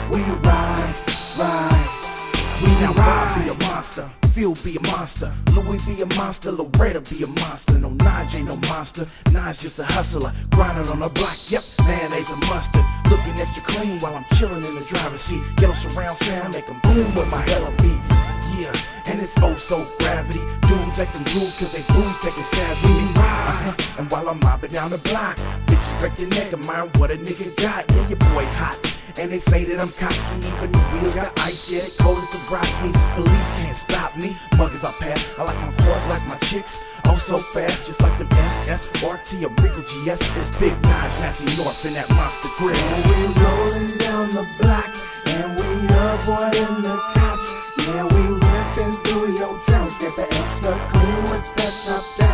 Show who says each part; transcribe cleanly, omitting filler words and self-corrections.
Speaker 1: We ride, ride. We now ride, be a monster. Fil be a monster, Louis be a monster, Loretta be a monster. No, Nige ain't no monster, Nige just a hustler, grinding on the block, yep, mayonnaise and mustard. Looking extra clean while I'm chilling in the driver's seat. Ghetto surround sound, make 'em boom with my hella beats. Yeah, and it's oh so gravity. Dudes acting rude cause they booze taking stabs at me. And while I'm mopping down the block, bitches break your neck and mind what a nigga got. Yeah, your boy hot. And they say that I'm cocky, even the wheels got ice, yeah, they cold as the Rockies. Police can't stop me, muggers I pass. I like my cars like my chicks, oh so fast, just like them SSRT or Regal GS. It's Big Nige, Massey North in that monster grill.
Speaker 2: And we rolling down the block, and we avoiding the cops. Yeah, we ripping through your town, scraping extra clean with that top down.